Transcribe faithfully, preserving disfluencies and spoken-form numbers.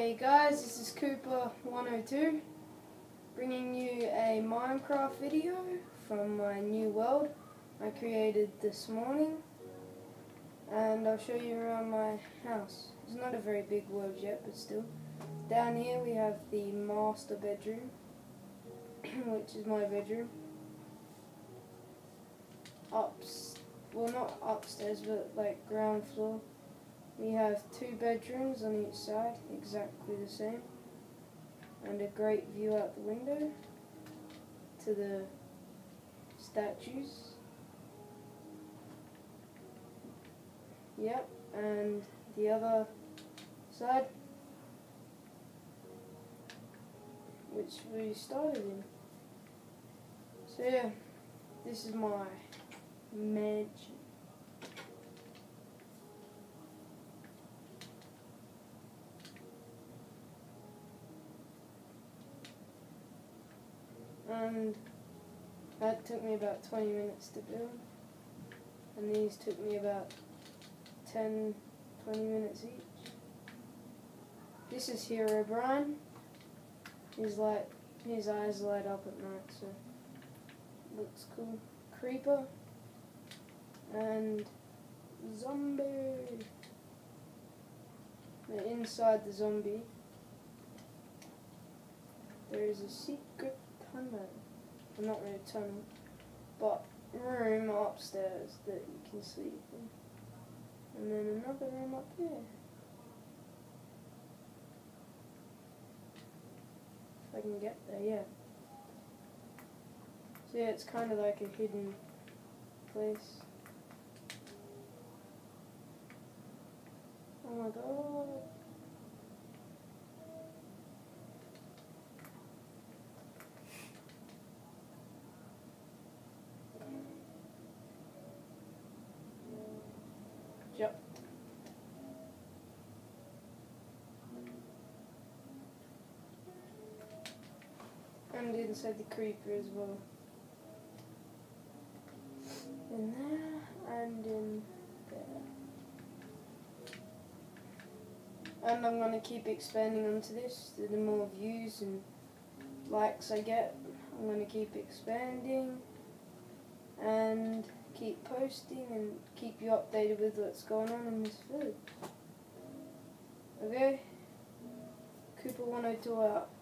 Hey guys, this is Cooper one oh two bringing you a Minecraft video from my new world I created this morning, and I'll show you around my house. It's not a very big world yet, but still. Down here we have the master bedroom which is my bedroom. Ups, well not upstairs but like ground floor. We have two bedrooms on each side, exactly the same, and a great view out the window to the statues. Yep, and the other side, which we started in. So yeah, this is my mansion. And that took me about twenty minutes to build, and these took me about ten, twenty minutes each. This is Herobrine. He's like, his eyes light up at night, so looks cool. Creeper and zombie. Now inside the zombie there is a secret tunnel. Well, not really a tunnel, but room upstairs that you can sleep in. And then another room up here. If I can get there, yeah. So yeah, it's kind of like a hidden place. Oh my god. Yep. And inside the creeper as well. In there and in there. And I'm going to keep expanding onto this. The more views and likes I get, I'm going to keep expanding and keep posting and keep you updated with what's going on in this village. Okay? Cooper one oh two out.